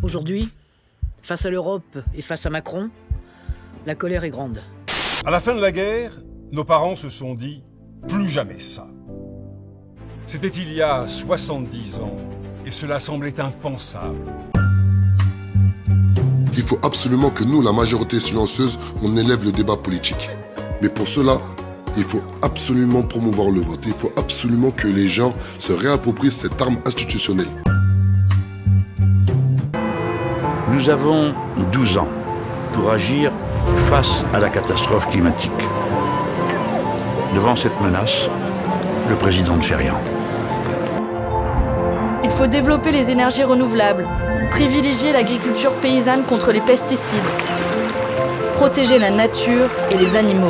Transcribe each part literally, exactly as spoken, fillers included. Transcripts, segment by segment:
Aujourd'hui, face à l'Europe et face à Macron, la colère est grande. À la fin de la guerre, nos parents se sont dit « plus jamais ça ». C'était il y a soixante-dix ans, et cela semblait impensable. Il faut absolument que nous, la majorité silencieuse, on élève le débat politique. Mais pour cela, il faut absolument promouvoir le vote. Il faut absolument que les gens se réapproprient cette arme institutionnelle. Nous avons douze ans pour agir face à la catastrophe climatique. Devant cette menace, le président ne fait rien. Il faut développer les énergies renouvelables, privilégier l'agriculture paysanne contre les pesticides, protéger la nature et les animaux.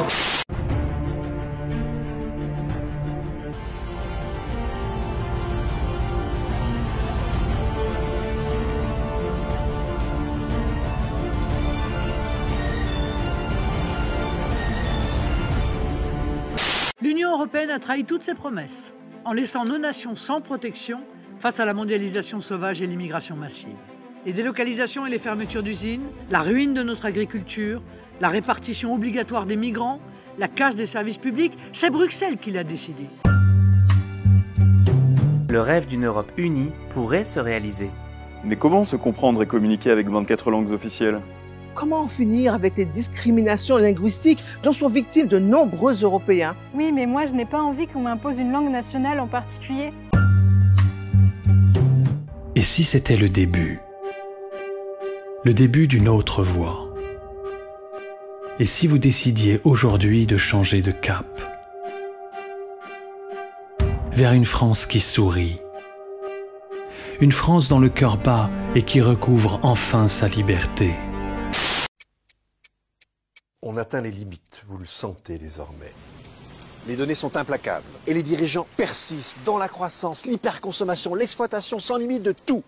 L'Union européenne a trahi toutes ses promesses, en laissant nos nations sans protection face à la mondialisation sauvage et l'immigration massive. Les délocalisations et les fermetures d'usines, la ruine de notre agriculture, la répartition obligatoire des migrants, la casse des services publics, c'est Bruxelles qui l'a décidé. Le rêve d'une Europe unie pourrait se réaliser. Mais comment se comprendre et communiquer avec vingt-quatre langues officielles ? Comment en finir avec les discriminations linguistiques dont sont victimes de nombreux Européens? Oui, mais moi je n'ai pas envie qu'on m'impose une langue nationale en particulier. Et si c'était le début? Le début d'une autre voie? Et si vous décidiez aujourd'hui de changer de cap? Vers une France qui sourit. Une France dont le cœur bat et qui recouvre enfin sa liberté. On atteint les limites, vous le sentez désormais. Les données sont implacables et les dirigeants persistent dans la croissance, l'hyperconsommation, l'exploitation sans limite de tout.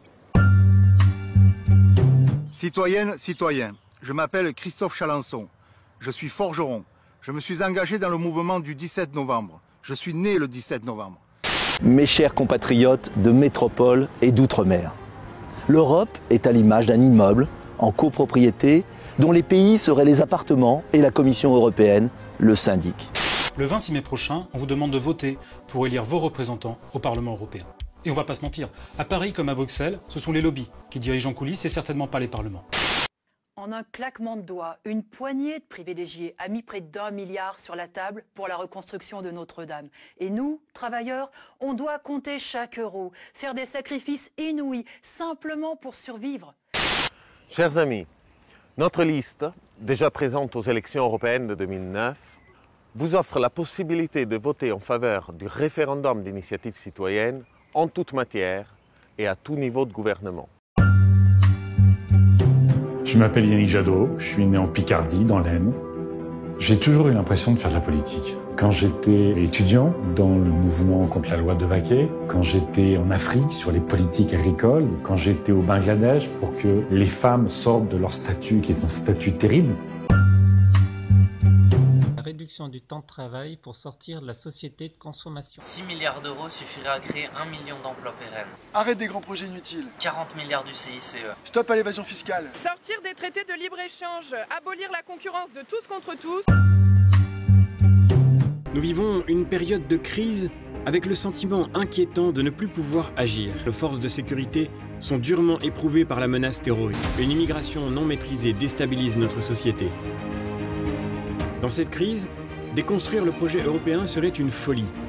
Citoyennes, citoyens, je m'appelle Christophe Chalençon. Je suis forgeron. Je me suis engagé dans le mouvement du dix-sept novembre. Je suis né le dix-sept novembre. Mes chers compatriotes de métropole et d'outre-mer, l'Europe est à l'image d'un immeuble en copropriété dont les pays seraient les appartements et la Commission européenne le syndic. Le vingt-six mai prochain, on vous demande de voter pour élire vos représentants au Parlement européen. Et on va pas se mentir, à Paris comme à Bruxelles, ce sont les lobbies qui dirigent en coulisses et certainement pas les parlements. En un claquement de doigts, une poignée de privilégiés a mis près d'un milliard sur la table pour la reconstruction de Notre-Dame. Et nous, travailleurs, on doit compter chaque euro, faire des sacrifices inouïs, simplement pour survivre. Chers amis, notre liste, déjà présente aux élections européennes de deux mille neuf, vous offre la possibilité de voter en faveur du référendum d'initiative citoyenne en toute matière et à tout niveau de gouvernement. Je m'appelle Yannick Jadot, je suis né en Picardie, dans l'Aisne. J'ai toujours eu l'impression de faire de la politique. Quand j'étais étudiant dans le mouvement contre la loi de Vaquet, quand j'étais en Afrique sur les politiques agricoles, quand j'étais au Bangladesh pour que les femmes sortent de leur statut qui est un statut terrible. La réduction du temps de travail pour sortir de la société de consommation. six milliards d'euros suffiraient à créer un million d'emplois pérennes. Arrête des grands projets inutiles. quarante milliards du C I C E. Stop à l'évasion fiscale. Sortir des traités de libre-échange, abolir la concurrence de tous contre tous. Nous vivons une période de crise avec le sentiment inquiétant de ne plus pouvoir agir. Les forces de sécurité sont durement éprouvées par la menace terroriste. Une immigration non maîtrisée déstabilise notre société. Dans cette crise, déconstruire le projet européen serait une folie.